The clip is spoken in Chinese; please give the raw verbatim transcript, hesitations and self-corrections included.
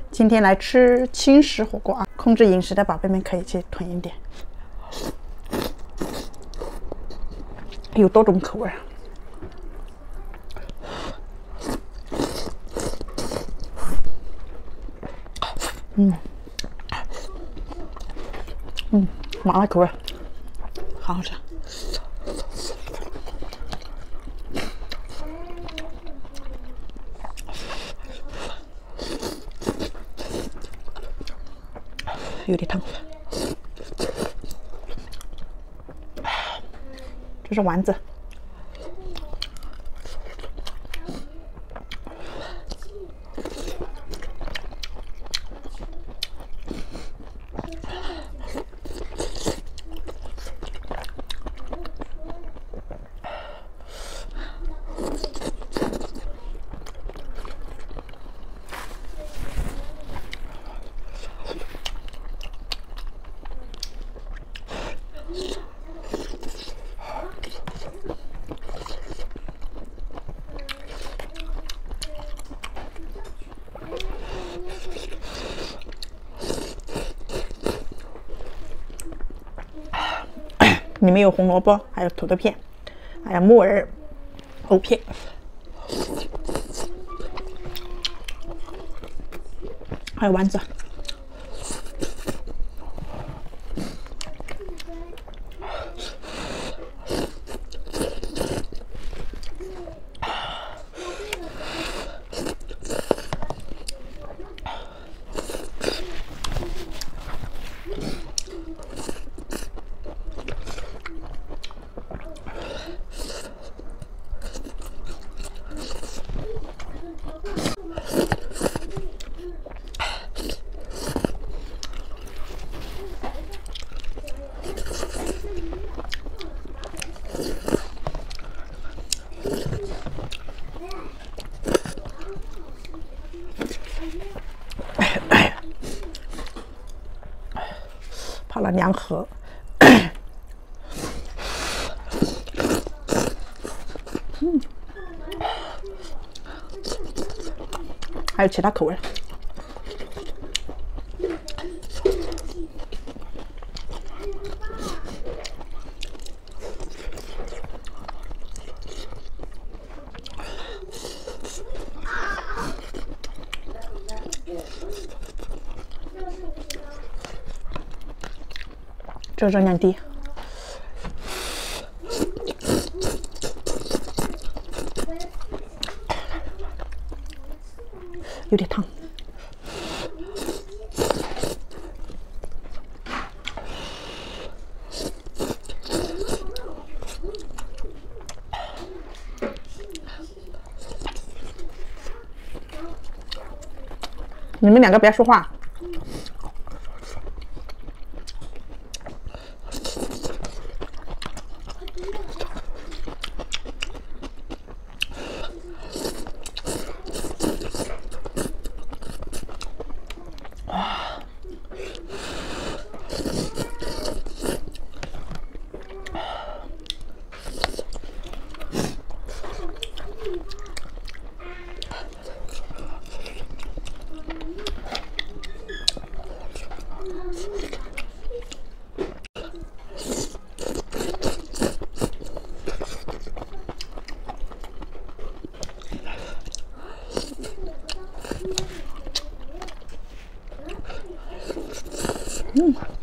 今天来吃轻食火锅啊！控制饮食的宝贝们可以去囤一点，有多种口味。嗯，嗯，麻辣口味，好好吃。有点烫，这是丸子，里面有红萝卜，还有土豆片，还有木耳、藕片，还有丸子。泡了两盒，嗯，还有其他口味。这热量低，有点烫。你们两个不要说话。嗯。